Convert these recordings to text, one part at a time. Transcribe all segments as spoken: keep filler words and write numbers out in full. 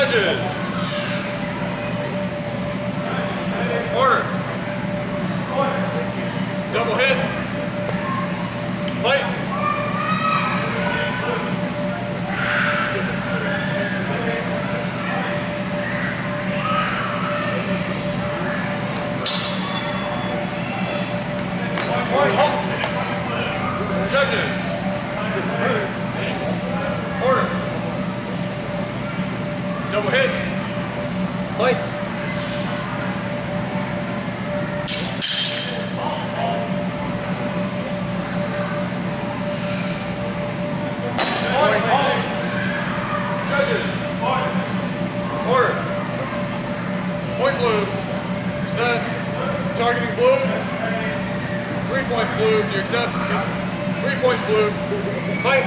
Judges. Order. Double hit. Fight. Judges. Order. Double hit. Fight. Judges. Order. Point blue. Set. Targeting blue. Three points blue. Do you accept? Three points blue. Fight.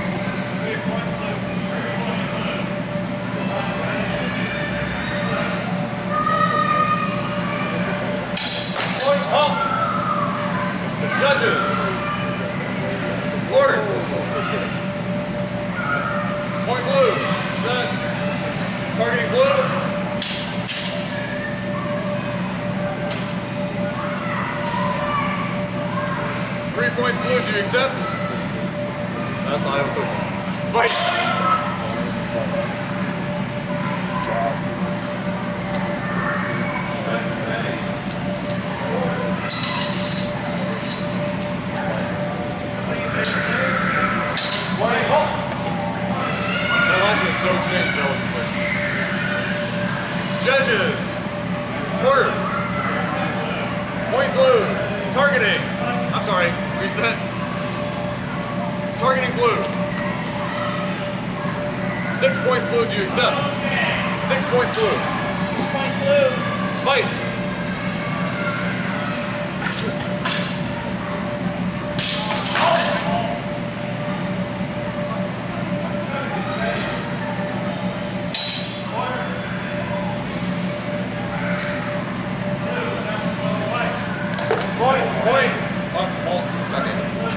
Point up. Judges. Order. Point blue. Set. Targeting blue. Three points blue, do you accept? That's all I was hoping. Fight! That last one's no exchange, that wasn't clear. Judges! Order! Point blue, targeting. I'm sorry, reset. Targeting blue. Six points blue, do you accept? Six points blue. Six points blue. Fight. Point. Point. Oh, oh, okay.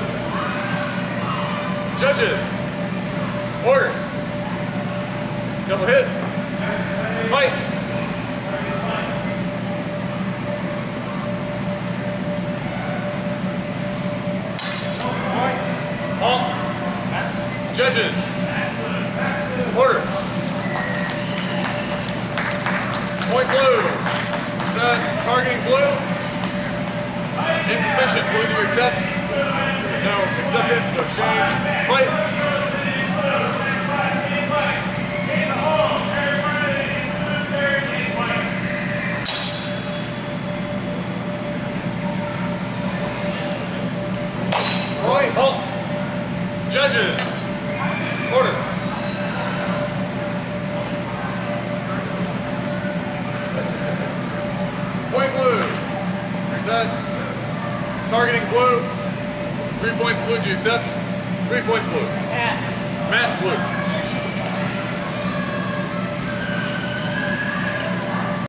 Judges. Order. Double hit. Fight. Halt. Judges. Order. Point blue. Set. Targeting blue. Insufficient. Blue, do you accept? No. Acceptance. No exchange. Fight. Point. Halt. Judges. Order. Point blue. Reset. Targeting blue. Three points blue, do you accept? Three points blue. Match. Match blue.